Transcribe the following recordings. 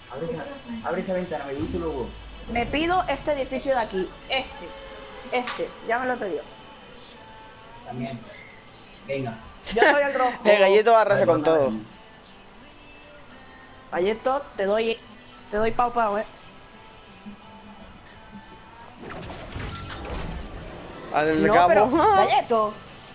Abre esa ventana, me ducho luego. Me pido este edificio de aquí. Ya me lo he pedido. También. Venga. Yo soy el El rojo. gallito arrasa Vale, pues con nada todo. aquí. Galleto, te doy pau pau, Al No, pero, cabo. Galleto.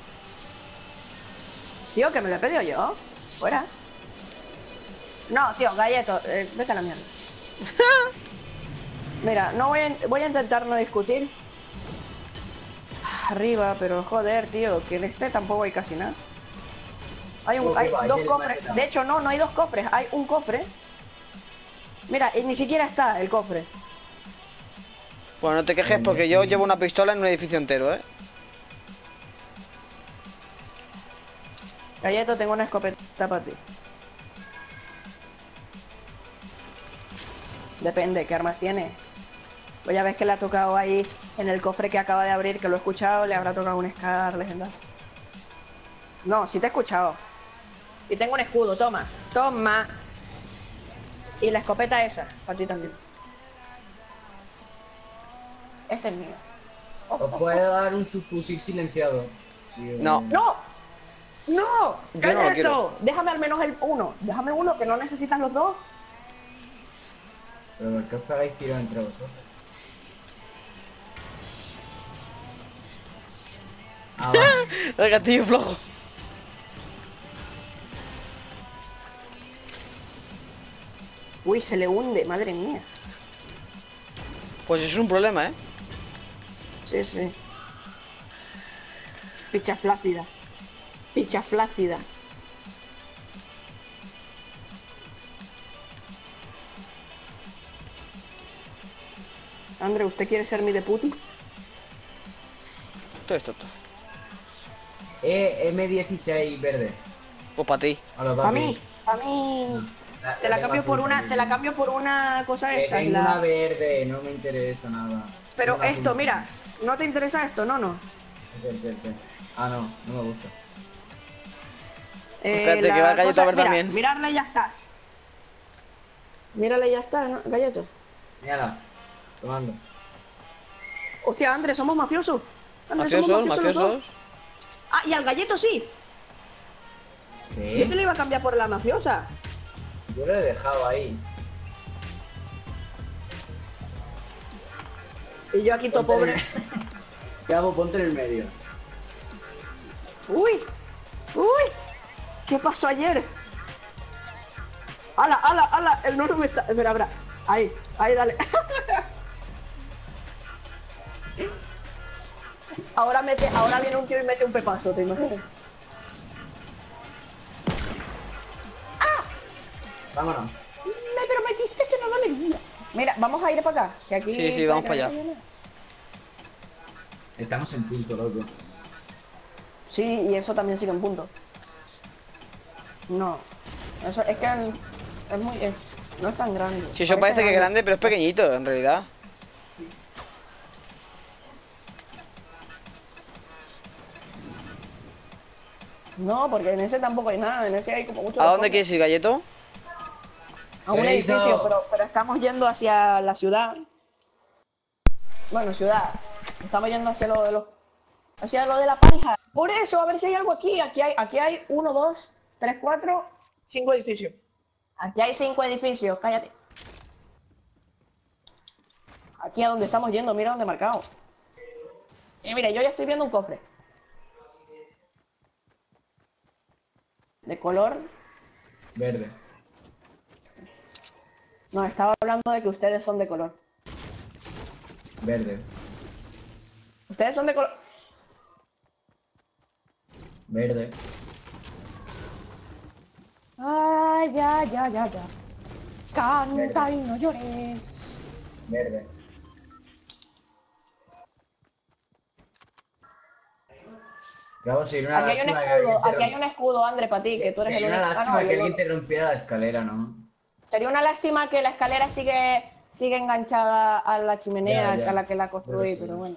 Tío, que me lo he pedido yo. Fuera. No, tío, Galleto, vete a la mierda. Mira, no voy a intentar no discutir. Arriba, pero joder, tío, que en este tampoco hay casi nada. Hay dos cofres. De hecho, no hay dos cofres, hay un cofre. Mira, y ni siquiera está el cofre. Pues no te quejes porque yo llevo una pistola en un edificio entero, ¿eh? Galleto, tengo una escopeta para ti. Depende, ¿qué armas tiene? Pues ya ves que le ha tocado ahí en el cofre que acaba de abrir, que lo he escuchado, le habrá tocado un Scar legendario. No, sí te he escuchado. Y tengo un escudo, toma. Toma. Y la escopeta esa, para ti también. Este es mío. Os puedo dar un subfusil silenciado. Sí, No, ¡No! ¡No! yo no lo quiero. ¡Galleto! Déjame al menos el uno. Déjame uno, que no necesitas los dos. Pero ¿por qué os pegáis tiro entre vosotros? Ah, va. El gatillo flojo. Uy, se le hunde, madre mía. Pues eso es un problema, ¿eh? Sí, sí. Picha flácida. Picha flácida. André, ¿usted quiere ser mi deputy? Todo esto. M16 verde. Pues para ti. Hola, A papi. mí, a mí. Te la cambio por una, te la cambio por una cosa esta. Tengo una verde, no me interesa nada. Pero esto, mira, ¿no te interesa esto? No, no. Ah, no, no me gusta. Espérate, que va el gallito a ver mira, también. mirarle y ya está. Mírale y ya está, ¿no? Galleto. Mírala, tomando. Hostia, Andrés, somos mafiosos. Andrés, somos Mafiosos, los dos. mafiosos. Ah, y al galleto sí. Yo te ¿Qué? lo iba a cambiar por la mafiosa. Yo lo he dejado ahí. Y yo aquí todo pobre. ¿Qué hago? Ponte en el medio. Uy, uy. ¿Qué pasó ayer? ¡Hala, hala, hala! El no me está. Espera, espera. Ahí, dale. Ahora viene un tío y mete un pepazo, ¿te imaginas? Vámonos. Me prometiste que no dolería. Mira, vamos a ir para acá. Que aquí Sí, vamos para allá. Estamos en punto, loco. Sí, y eso también sigue en punto. No. Eso es que es muy. No es tan grande. Sí, eso parece que es grande, pero es pequeñito, en realidad. No, porque en ese tampoco hay nada. En ese hay como mucho. ¿A dónde quieres ir, galleto? A un edificio, pero estamos yendo hacia la ciudad. Bueno, ciudad. Estamos yendo hacia lo de los. Hacia lo de la pareja. Por eso, a ver si hay algo aquí. Aquí hay 1, 2, 3, 4, 5 edificios. Aquí hay 5 edificios, cállate. Aquí a donde estamos yendo, mira donde he marcado. Y mira, yo ya estoy viendo un cofre. De color. Verde. No, estaba hablando de que ustedes son de color. Verde. Ustedes son de color. Verde. Ay, ya. Canta y no llores. Verde. Bravo, sería una Aquí hay un lástima que escudo, alguien aquí hay un escudo, André, para ti, que tú eres el Sería una único. lástima No, que alguien te rompiera la escalera, ¿no? sería una lástima que la escalera sigue enganchada a la chimenea Ya. a la que la construí, Sí. pero bueno.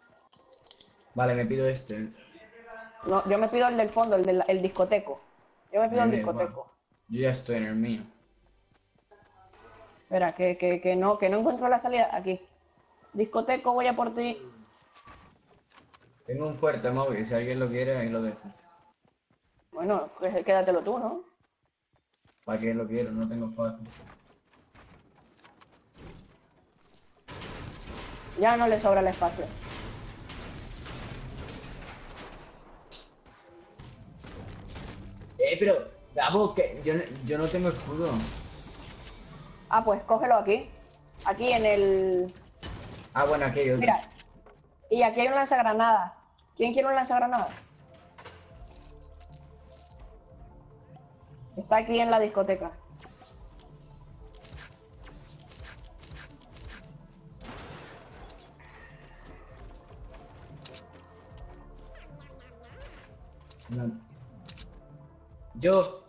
Vale, me pido este. No, yo me pido el del fondo, el discoteco. Yo me pido el Me da igual. discoteco. Yo ya estoy en el mío. Espera, que no encuentro la salida. Aquí. Discoteco, voy a por ti. Tengo un fuerte móvil, si alguien lo quiere, ahí lo dejo. Bueno, quédatelo tú, ¿no? ¿Para qué lo quiero? No tengo espacio. Ya no le sobra el espacio. Pero, vamos, que yo no tengo escudo. Ah, pues cógelo aquí. Aquí en el... Ah, bueno, aquí hay otro. Mira. Y aquí hay un lanzagranadas. ¿Quién quiere un lanzagranadas? Está aquí en la discoteca. No. Yo.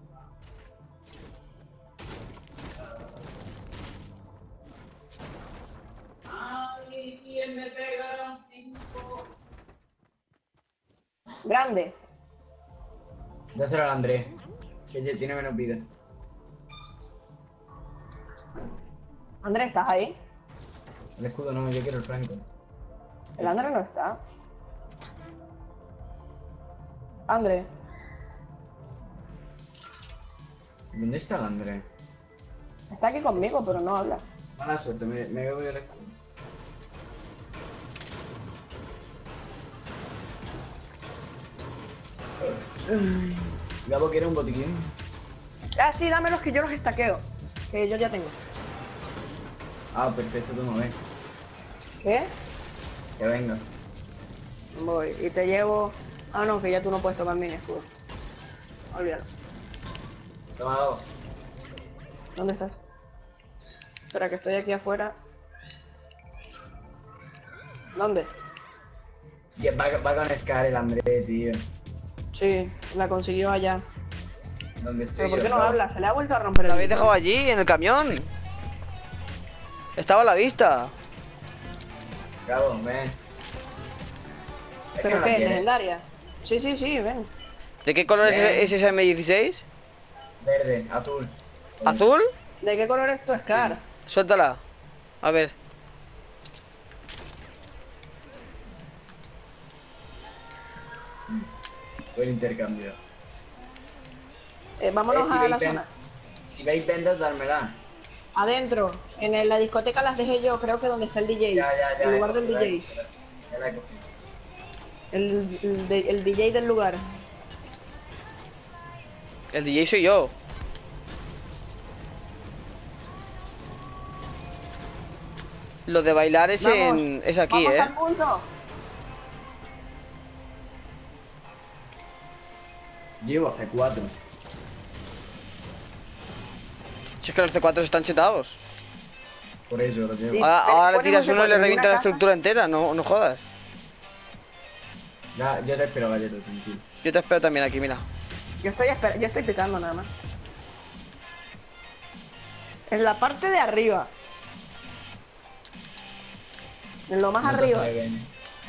Grande. Dáselo al Andrés, que ya tiene menos vida. Andrés, ¿estás ahí? El escudo no, yo quiero el Franco. El Andrés no está. Andrés. ¿Dónde está el Andrés? Está aquí conmigo, pero no habla. Mala suerte, me voy el escudo. Gabo quiere un botiquín. Ah, sí, dámelos que yo los estaqueo. Que yo ya tengo. Ah, perfecto, tú no ves. ¿Qué? Que venga. Voy. Y te llevo... Ah, no, que ya tú no puedes tomar mi escudo. Olvídalo. Toma dos. ¿Dónde estás? Espera, que estoy aquí afuera. ¿Dónde? Va con Scar el Andrés, tío. Sí, la consiguió allá. ¿Dónde estoy ¿Pero por yo, qué no Gabo? habla? Se le ha vuelto a romper el La habéis micro. dejado allí, en el camión. Estaba a la vista. Gabo, ven. Es que ¿Pero no la qué? quiere. ¿Legendaria? Sí, sí, sí, ven. ¿De qué color es Bien. ese M16? Verde, azul. ¿Azul? ¿De qué color es tu Scar? Suéltala. A ver. Fue el intercambio. Vámonos si a veis la ven- zona. Si veis vendas, dármela. Adentro, la discoteca las dejé yo, creo que donde está el DJ. Ya. El lugar del ya DJ. Ya la he cogido. El DJ del lugar. El DJ soy yo. Lo de bailar es Vamos, es aquí, vamos ¿eh? al punto. Llevo hace 4. Si es que los C4 están chetados. Por eso lo llevo. Sí. Ahora le ponemos tiras uno y le en una revienta la casa. estructura entera, no jodas. Ya, yo te espero, galleto, tranquilo. Yo te espero también aquí, mira. Yo estoy picando nada más. En la parte de arriba. En lo más No te arriba. sale bien.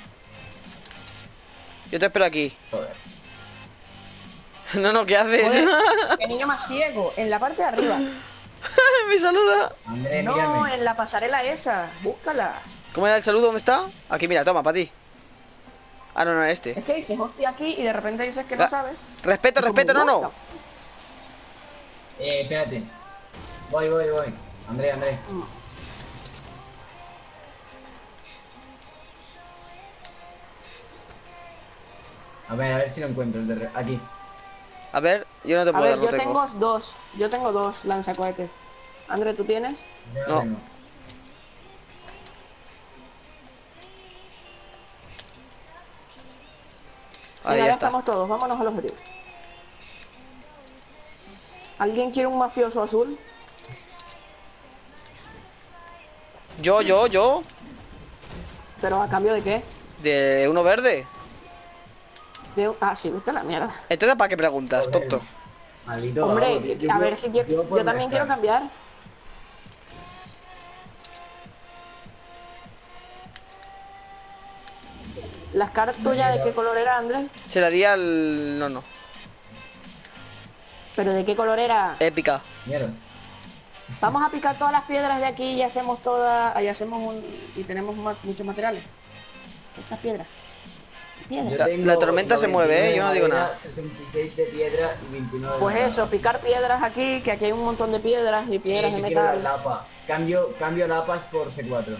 Yo te espero aquí. Joder. No, ¿qué haces? Joder, qué niño más ciego. En la parte de arriba. Me saluda. Andrés, No, mírame. en la pasarela esa. Búscala. ¿Cómo era el saludo? ¿Dónde está? Aquí, mira, toma, para ti. Ah, no, este. Es que dices, hostia, aquí y de repente dices que no Va. sabes. Respeto, Y como, respeto, no. what Espérate. Voy. Andrés. the- A ver si lo encuentro. Aquí. A ver, yo no te A puedo ver, dar, no yo tengo. tengo dos. Yo tengo dos lanzacohetes. André, ¿tú tienes? Yo No. tengo. Ahí Venga, ya ya está. estamos todos. Vámonos al objetivo. ¿Alguien quiere un mafioso azul? Yo. ¿Pero a cambio de qué? De uno verde. Ah, sí, viste la mierda. Entonces, ¿para qué preguntas, Joder. tonto? Maldito Hombre, Gabo, tío. a ver si quiero. yo por Yo también quiero mezclar. cambiar. ¿Las cartas tuyas de qué color era, Andrés? Se la di al... No. ¿Pero de qué color era? Épica. Mierda. Vamos a picar todas las piedras de aquí y hacemos todas. Y hacemos y tenemos muchos materiales. Estas piedras. Piedras. Yo La tormenta se mueve, 99 yo no digo de madera, nada. 66 de piedra y 29 de Pues madera. eso, picar piedras aquí, que aquí hay un montón de piedras y piedras de Yo quiero las metal. lapas. Cambio lapas por C4.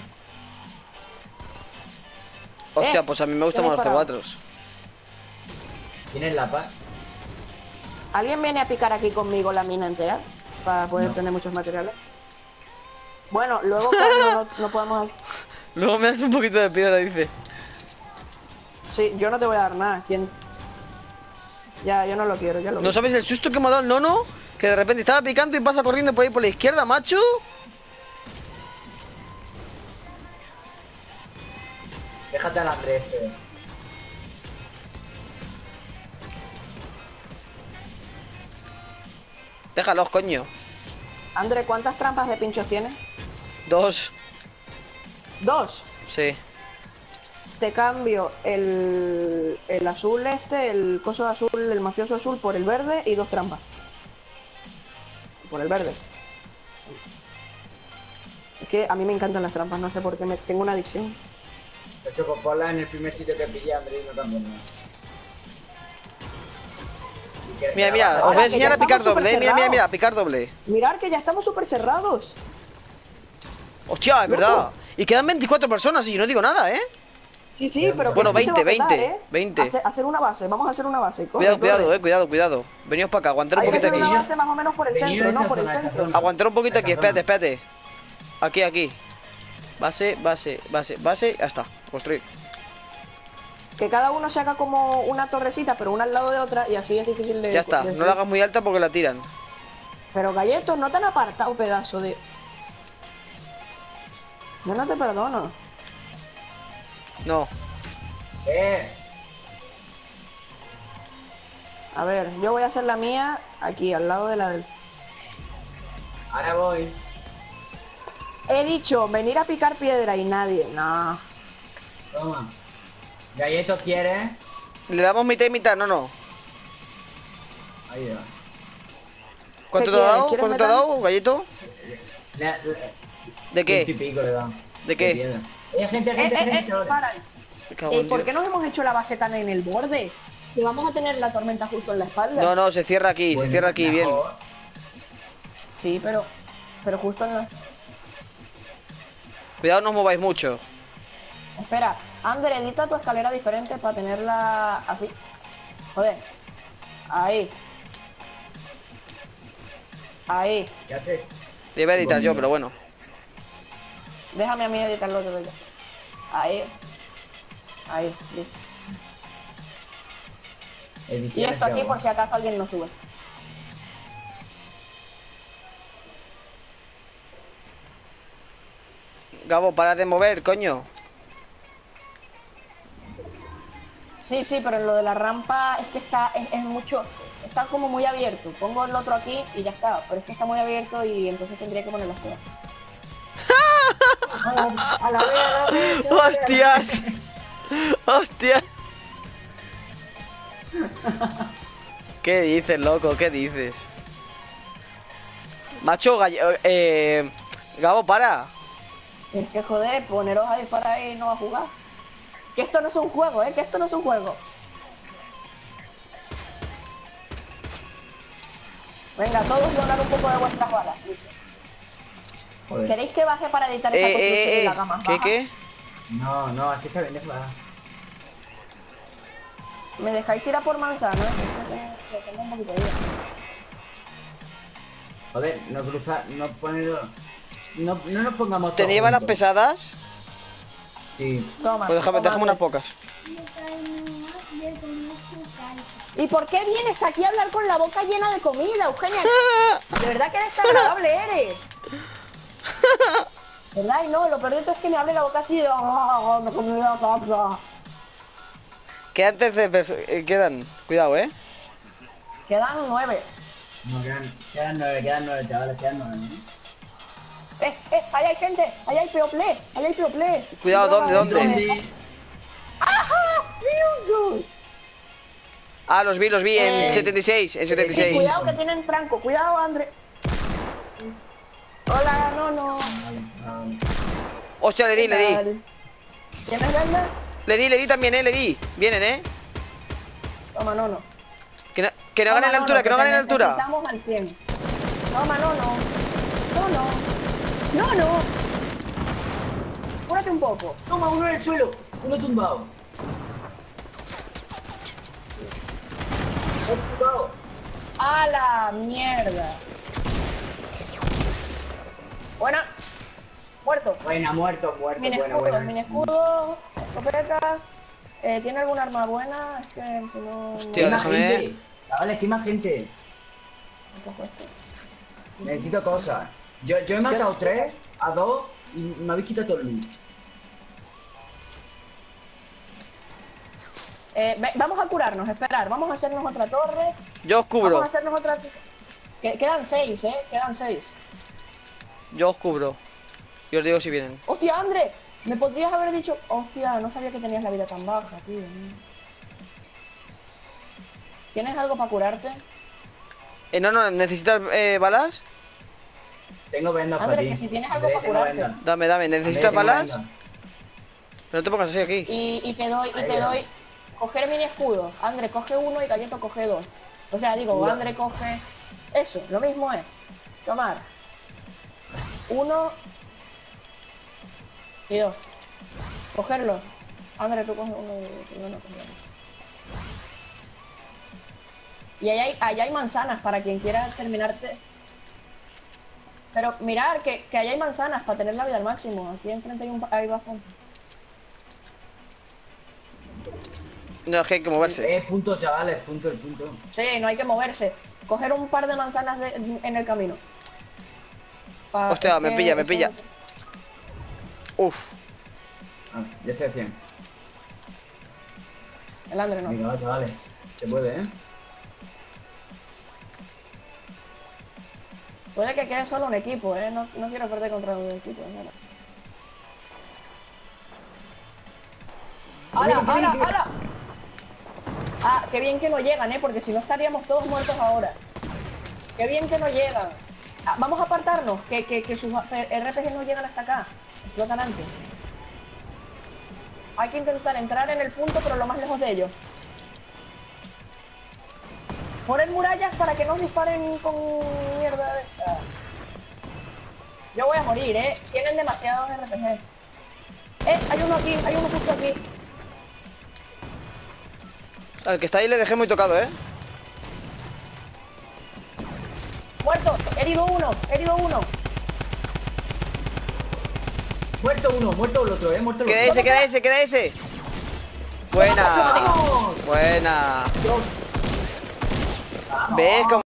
Hostia, pues a mí me gustan ¿qué más los me he C4. ¿Tienes lapas? ¿Alguien viene a picar aquí conmigo la mina entera? Para poder No. tener muchos materiales. Bueno, luego cuando no podemos... Luego me das un poquito de piedra, dice. Sí, yo no te voy a dar nada. ¿Quién? Ya, yo no lo quiero, ya lo ¿No quiero. sabéis el susto que me ha dado el nono? Que de repente estaba picando y pasa corriendo por ahí por la izquierda, macho. Déjate al Andrés, pero... Déjalos, coño. André, ¿cuántas trampas de pinchos tienes? 2. 2. Sí. Te cambio el azul este, el coso azul, el mafioso azul por el verde y 2 trampas. Por el verde. Es que a mí me encantan las trampas, no sé por qué, tengo una adicción. He hecho copola en el primer sitio que pillé, Andrés, y no cambió nada. Y que- Mira, mira, os Ahora voy a que enseñar ya a picar estamos doble, supercerrados. mira, picar doble. Mirad que ya estamos súper cerrados. Hostia, es Loco. verdad. Y quedan 24 personas y yo no digo nada, ¿eh? Sí, sí, pero... Bueno, que esto se va a 20, petar, 20. Hacer una base, vamos a hacer una base. Corre, Cuidado, cuidado, corre. cuidado. Veníos para acá, aguantar un Hay que poquito hacer aquí. una base más o menos por el Venido centro, esta no por el zona, esta centro. zona. Aguantar un poquito aquí, Esta espérate. Aquí. Base. Ya está. Construir. Que cada uno se haga como una torrecita, pero una al lado de otra, y así es difícil de... Ya está. de- No la hagas muy alta porque la tiran. Pero galletos, no tan apartado, pedazo de... Yo no te perdono. No. A ver, yo voy a hacer la mía aquí, al lado de la del... Ahora voy. He dicho, venir a picar piedra y nadie. No. Toma. Galleto quieres. Le damos mitad y mitad, no. Ahí va. ¿Cuánto ¿Qué te ha quieres? dado? ¿Quieres ¿Cuánto te ha metal? dado, gallito? ¿De 20 y qué? pico le da. ¿De qué? piedra. Gente. Para. Me cago en ¿Por Dios. qué nos hemos hecho la base tan en el borde? Que vamos a tener la tormenta justo en la espalda. No, se cierra aquí, Bueno, se cierra aquí bien. mejor. Sí, pero justo en la... Cuidado, no os mováis mucho. Espera, Ander, edita tu escalera diferente para tenerla así. Joder. Ahí. Ahí. ¿Qué haces? Le iba a editar yo, Bonito. pero bueno. Déjame a mí editarlo de verdad. Ahí. Ahí, listo. Y Ediciones esto aquí de por si acaso alguien no sube. Gabo, para de mover, coño. Sí, pero lo de la rampa es que es mucho, está como muy abierto. Pongo el otro aquí y ya está, pero es que está muy abierto y entonces tendría que ponerlo fuera. A la vez, ¡Hostias! ¡Hostias! ¿Qué dices, loco? ¿Qué dices? Macho, Gabo, para. Es que joder, poneros a disparar y no a jugar. Que esto no es un juego, que esto no es un juego. Venga, todos donar un poco de vuestras balas. Joder. ¿Queréis que baje para editar esa construcción y la haga más baja? ¿Qué? No, así está bien, déjala. ¿Me dejáis ir a por manzana? Que tengo un poquito de vida. Joder, no cruza, no ponerlo. No nos pongamos ¿Te todos lleva las juntos. pesadas? Sí. Toma. Pues déjame toma, unas Andrés. pocas. ¿Y por qué vienes aquí a hablar con la boca llena de comida, Eugenia? De verdad que desagradable eres. ¿Verdad? Y no, lo peor de todo es que me abre la boca así de... "Ah, me comí la papa". Quedan 13 quedan. Cuidado, Quedan 9. No, quedan 9, chavales, quedan 9. Ahí hay gente, ahí hay people, ahí hay people. Cuidado, No, ¿dónde? ¡Ajá! ¡Feel good! Ah, los vi en 76, en Sí, 76. cuidado que tienen Franco, cuidado, André. Hola, no. Hostia, le di. ¿Tienes venda? Le di también, le di. Vienen, Toma, no. Que no ganen la altura, que no ganen la altura. Necesitamos al 100. Toma, no. Cúrate un poco. Toma, uno en el suelo. Uno tumbado. Tumbado. ¡A la mierda! Buena. Muerto. Buena, muerto. Mini escudo, escopeta. ¿Tiene alguna arma buena? Es que si no... Hostia, Hay más déjame ver. gente. Chavales, que hay más gente. no cojo esto. Necesito cosas. Yo he matado 3 a 2 y me habéis quitado todo el loot. Vamos a curarnos, esperar. Vamos a hacernos otra torre. Yo os cubro. Vamos a hacernos otra... Quedan 6, quedan 6. Yo os cubro. Y os digo si vienen. ¡Hostia, André! Me podrías haber dicho... Hostia, no sabía que tenías la vida tan baja, tío. ¿Tienes algo para curarte? No, ¿necesitas balas? Tengo vendas para André, ti. que si tienes algo André, para tengo curarte. vendas. Dame, ¿necesitas André, tengo balas? vendas. Pero no te pongas así aquí. Y te doy... Coger mini escudo. André, coge uno y Galleto coge 2. O sea, digo, Ua. André coge... Eso, lo mismo es. Tomar. 1 y 2. Cogerlo. André, tú coge uno y uno. Y ahí hay manzanas para quien quiera terminarte. Pero mirar que ahí hay manzanas para tener la vida al máximo. Aquí enfrente hay bastante. No, es que hay que moverse. Punto, chavales, punto. Sí, no hay que moverse. Coger un par de manzanas en el camino. Hostia, me pilla. Uf. Ah, ya estoy a 100. El André no. Venga, va, chavales. Se puede, Puede que quede solo un equipo, no quiero perder contra un equipo. ¡Hala! Ah, qué bien que no llegan, porque si no estaríamos todos muertos ahora. Qué bien que no llegan. Ah, vamos a apartarnos, que sus RPG no llegan hasta acá. Explotan antes. Hay que intentar entrar en el punto, pero lo más lejos de ellos. Poner murallas para que no disparen con mierda de esta. Yo voy a morir, Tienen demasiados RPG. Hay uno aquí, hay uno justo aquí. Al que está ahí le dejé muy tocado, Muerto, herido uno. Muerto uno, muerto el otro, muerto el otro. Queda ese. Buena. ¡Vamos! Buena. Dios. ¿Ves cómo?